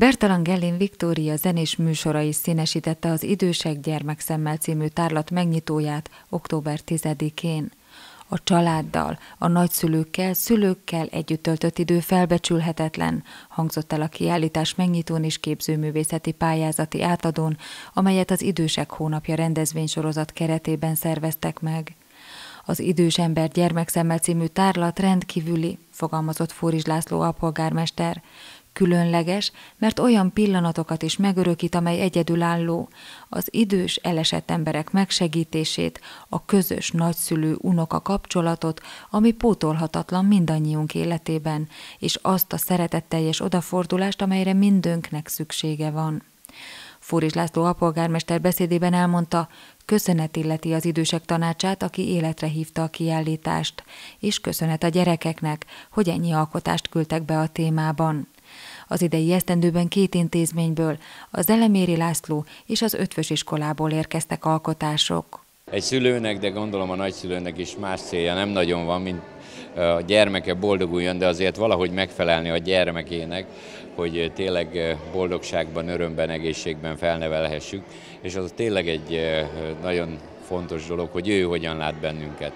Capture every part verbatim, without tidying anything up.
Bertalan Gellin Viktória zenés műsora is színesítette az Idősek gyermekszemmel című tárlat megnyitóját október tizedikén. A családdal, a nagyszülőkkel, szülőkkel együtt töltött idő felbecsülhetetlen, hangzott el a kiállítás megnyitón és képzőművészeti pályázati átadón, amelyet az Idősek hónapja rendezvénysorozat keretében szerveztek meg. Az Idős ember gyermekszemmel című tárlat rendkívüli, fogalmazott Fóris László alpolgármester. Különleges, mert olyan pillanatokat is megörökít, amely egyedülálló, az idős, elesett emberek megsegítését, a közös nagyszülő-unoka kapcsolatot, ami pótolhatatlan mindannyiunk életében, és azt a szeretetteljes odafordulást, amelyre mindönknek szüksége van. Fóris László alpolgármester beszédében elmondta, köszönet illeti az Idősek Tanácsát, aki életre hívta a kiállítást, és köszönet a gyerekeknek, hogy ennyi alkotást küldtek be a témában. Az idei esztendőben két intézményből, az Eleméri László és az Ötvös iskolából érkeztek alkotások. Egy szülőnek, de gondolom a nagyszülőnek is más célja nem nagyon van, mint a gyermeke boldoguljon, de azért valahogy megfelelni a gyermekének, hogy tényleg boldogságban, örömben, egészségben felnevelhessük, és az tényleg egy nagyon fontos dolog, hogy ő hogyan lát bennünket.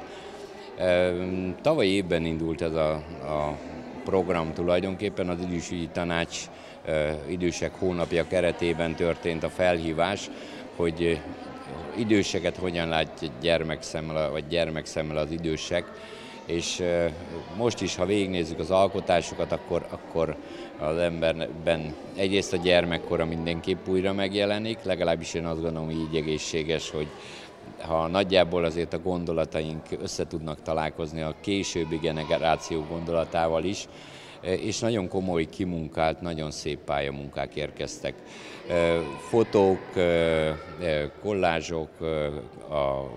Tavaly évben indult ez a, a program tulajdonképpen, az Idősügyi Tanács Idősek hónapja keretében történt a felhívás, hogy időseket hogyan lát gyermekszemmel, vagy gyermekszemmel az idősek, és most is, ha végignézzük az alkotásokat, akkor, akkor az emberben egyrészt a gyermekkora mindenképp újra megjelenik, legalábbis én azt gondolom, hogy így egészséges, hogy ha nagyjából azért a gondolataink össze tudnak találkozni a későbbi generáció gondolatával is, és nagyon komoly, kimunkált, nagyon szép pályamunkák érkeztek. Fotók, kollázsok, a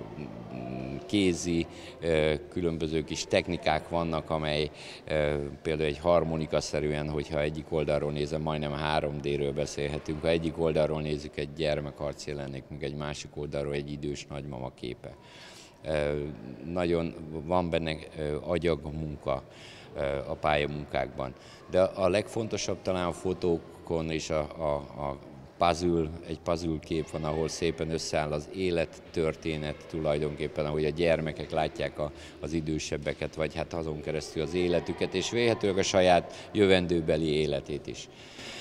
kézi, különböző kis technikák vannak, amely például egy harmonikaszerűen, hogyha egyik oldalról nézem, majdnem három dé-ről beszélhetünk, ha egyik oldalról nézzük, egy gyermekarc jelenik, még egy másik oldalról egy idős nagymama képe. Nagyon van benne agyag munka a pályamunkákban. De a legfontosabb talán a fotókon és a, a, a puzzle, egy puzzle kép van, ahol szépen összeáll az élettörténet tulajdonképpen, ahogy a gyermekek látják a, az idősebbeket, vagy hát azon keresztül az életüket, és vélhetőleg a saját jövendőbeli életét is.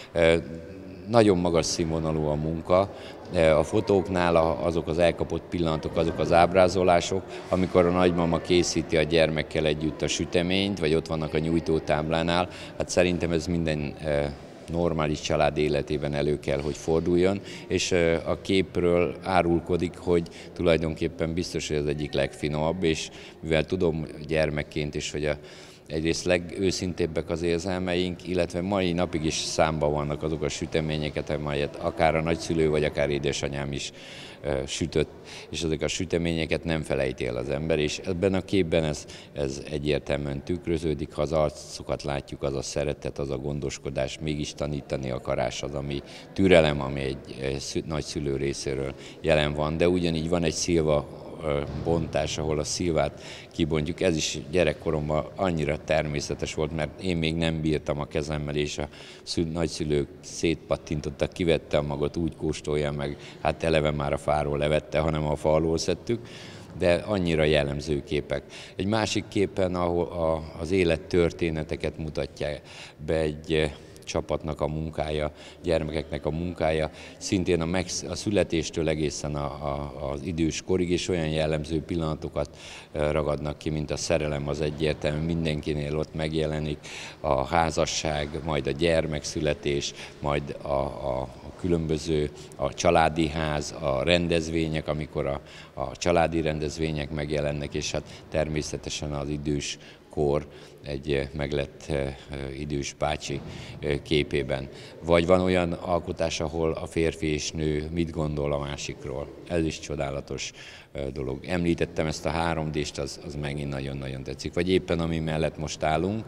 Nagyon magas színvonalú a munka, a fotóknál azok az elkapott pillanatok, azok az ábrázolások, amikor a nagymama készíti a gyermekkel együtt a süteményt, vagy ott vannak a nyújtótáblánál, hát szerintem ez minden normális család életében elő kell, hogy forduljon, és a képről árulkodik, hogy tulajdonképpen biztos, hogy az egyik legfinomabb, és mivel tudom gyermekként is, hogy a egyrészt legőszintébbek az érzelmeink, illetve mai napig is számban vannak azok a süteményeket, amelyet akár a nagyszülő, vagy akár édesanyám is sütött, és ezek a süteményeket nem felejti el az ember, és ebben a képben ez, ez egyértelműen tükröződik, ha az arcokat látjuk, az a szeretet, az a gondoskodás, mégis tanítani akarás az, ami türelem, ami egy, egy nagyszülő részéről jelen van, de ugyanígy van egy szilva bontás, ahol a szilvát kibontjuk. Ez is gyerekkoromban annyira természetes volt, mert én még nem bírtam a kezemmel, és a nagyszülők szétpattintottak, kivette a magot, úgy kóstolja meg, hát eleve már a fáról levette, hanem a fa alól szedtük, de annyira jellemző képek. Egy másik képen, ahol a, az élettörténeteket mutatja be egy csapatnak a munkája, gyermekeknek a munkája, szintén a, megsz, a születéstől egészen a, a, az idős korig, és olyan jellemző pillanatokat ragadnak ki, mint a szerelem, az egyértelmű, mindenkinél ott megjelenik, a házasság, majd a gyermekszületés, majd a, a, a különböző, a családi ház, a rendezvények, amikor a, a családi rendezvények megjelennek, és hát természetesen az idős kor egy meglett idős bácsi képében. Vagy van olyan alkotás, ahol a férfi és nő mit gondol a másikról. Ez is csodálatos dolog. Említettem ezt a három dé-st, az, az megint nagyon-nagyon tetszik. Vagy éppen ami mellett most állunk,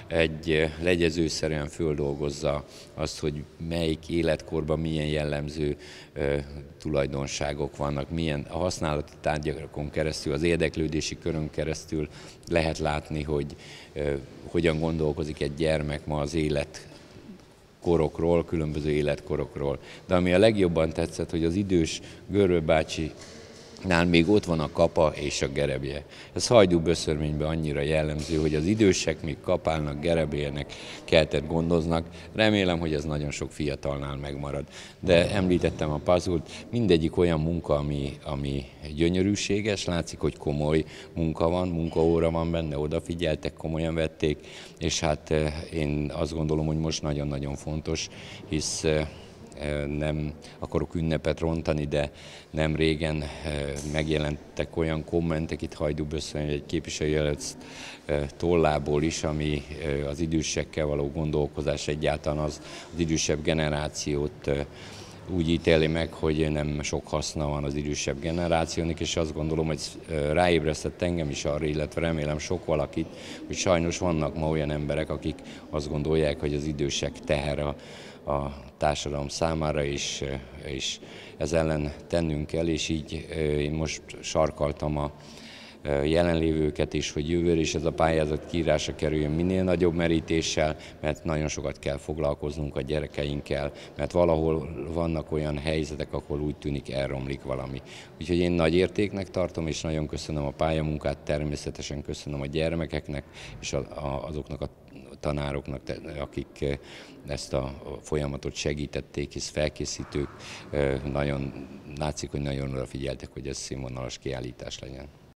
egy legyezőszerűen földolgozza azt, hogy melyik életkorban milyen jellemző tulajdonságok vannak, milyen a használati tárgyakon keresztül, az érdeklődési körön keresztül lehet látni, hogy hogyan gondolkozik egy gyermek ma az élet korokról, különböző életkorokról. De ami a legjobban tetszett, hogy az idős Göröl bácsi nál még ott van a kapa és a gerebje. Ez hajdúböszörményben annyira jellemző, hogy az idősek még kapálnak, gerebélnek, keltet gondoznak. Remélem, hogy ez nagyon sok fiatalnál megmarad. De említettem a puzzle-t, mindegyik olyan munka, ami, ami gyönyörűséges, látszik, hogy komoly munka van, munkaóra van benne, odafigyeltek, komolyan vették, és hát én azt gondolom, hogy most nagyon-nagyon fontos, hisz nem akarok ünnepet rontani, de nem régen megjelentek olyan kommentek itt Hajdúböszörön egy képviselőjelölt tollából is, ami az idősekkel való gondolkozás egyáltalán az, az idősebb generációt úgy ítéli meg, hogy nem sok haszna van az idősebb generációnak, és azt gondolom, hogy ráébresztett engem is arra, illetve remélem sok valakit, hogy sajnos vannak ma olyan emberek, akik azt gondolják, hogy az idősek teher a, a társadalom számára, és, és ez ellen tennünk kell, és így én most sarkaltam a jelenlévőket is, hogy jövőre is ez a pályázat kiírása kerüljön minél nagyobb merítéssel, mert nagyon sokat kell foglalkoznunk a gyerekeinkkel, mert valahol vannak olyan helyzetek, ahol úgy tűnik elromlik valami. Úgyhogy én nagy értéknek tartom, és nagyon köszönöm a pályamunkát, természetesen köszönöm a gyermekeknek, és a, a, azoknak a tanároknak, akik ezt a folyamatot segítették, hisz felkészítők nagyon látszik, hogy nagyon odafigyeltek, hogy ez színvonalas kiállítás legyen.